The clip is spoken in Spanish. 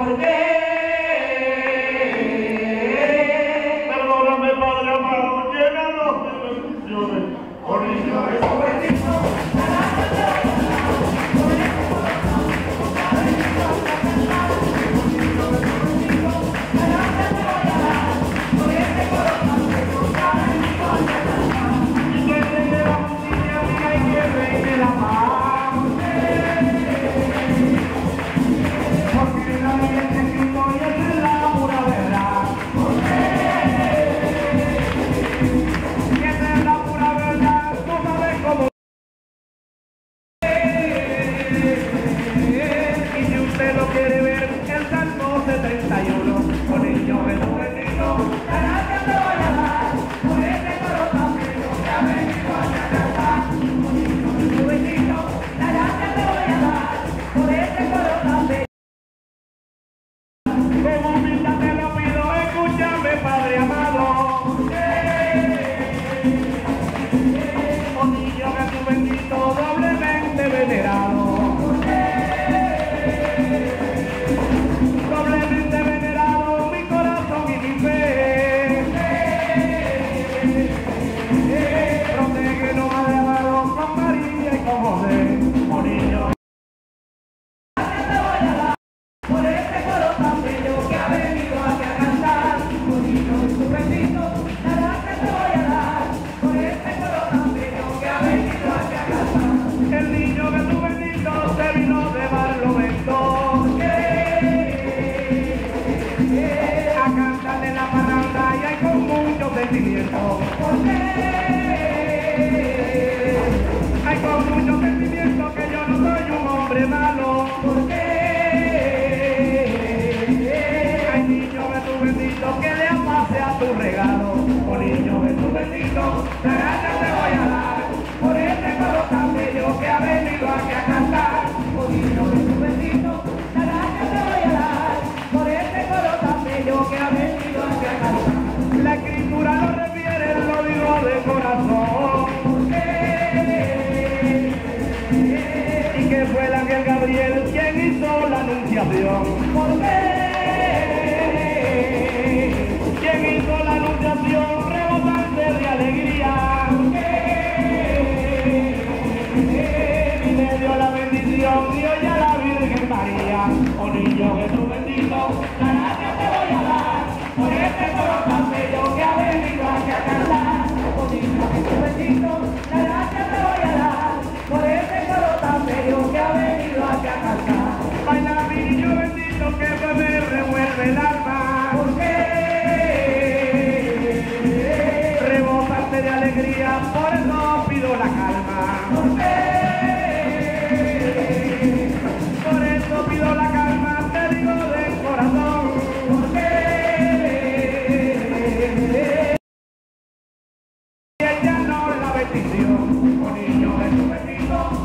¿Por qué? Perdóname, Padre amado, llénanos de bendiciones. Por niño Jesús bendito. Quiere ver el Salmo 71, con el yo Jesús bendito, gracias te voy a dar, por este coro tan bello que ha venido a cantar, con el yo Jesús bendito, gracias te voy a dar, por este coro tan bello. Con humildad te lo pido, escúchame, Padre amado. Con el yo Jesús bendito, doblemente venerado. Hay con mucho sentimiento que yo no soy un hombre malo. ¿Por qué? Hay niño Jesús bendito que le amase a tu regalo. Oh niño Jesús bendito, la gracia te voy a dar por este coro tan bello que ha venido aquí a cantar. Oh niño Jesús bendito, la gracia te voy a dar por este coro tan bello que ha venido aquí a cantar. La escritura lo refiere, lo digo de corazón. Y que fue el ángel Gabriel quien hizo la anunciación. ¿Por qué? Quien hizo la anunciación rebosante de alegría. ¿Por qué? Y le dio la bendición Dios y a la Virgen María. Oh niño Jesús bendito, la gracia te voy a dar por este coro tan bello que ha venido aquí a cantar. Oh niño Jesús bendito, la gracia te voy a dar por este coro tan bello que ha venido aquí a cantar. Baila mi niño bendito que me revuelve el alma. ¿Por qué? Rebosante de alegría, por eso pido la calma. ¿Por qué? Por eso pido la calma, te digo de corazón. ¿Por qué? Y ella no la bendición, oh niño Jesús bendito.